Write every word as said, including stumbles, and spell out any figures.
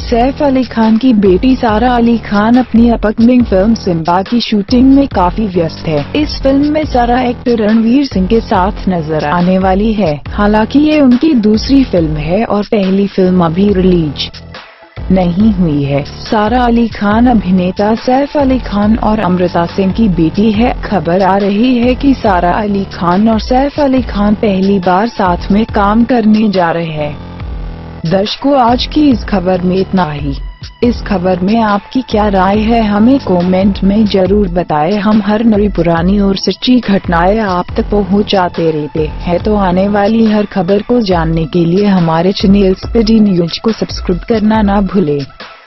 सैफ अली खान की बेटी सारा अली खान अपनी अपकमिंग फिल्म सिम्बा की शूटिंग में काफी व्यस्त है। इस फिल्म में सारा एक्टर रणवीर सिंह के साथ नजर आने वाली है। हालांकि ये उनकी दूसरी फिल्म है और पहली फिल्म अभी रिलीज नहीं हुई है। सारा अली खान अभिनेता सैफ अली खान और अमृता सिंह की बेटी है। खबर आ रही है कि सारा अली खान और सैफ अली खान पहली बार साथ में काम करने जा रहे हैं। दर्शकों, आज की इस खबर में इतना ही। इस खबर में आपकी क्या राय है, हमें कमेंट में जरूर बताएं। हम हर नई पुरानी और सच्ची घटनाएं आप तक पहुंचाते रहते हैं, तो आने वाली हर खबर को जानने के लिए हमारे चैनल स्पीडी न्यूज को सब्सक्राइब करना ना भूलें।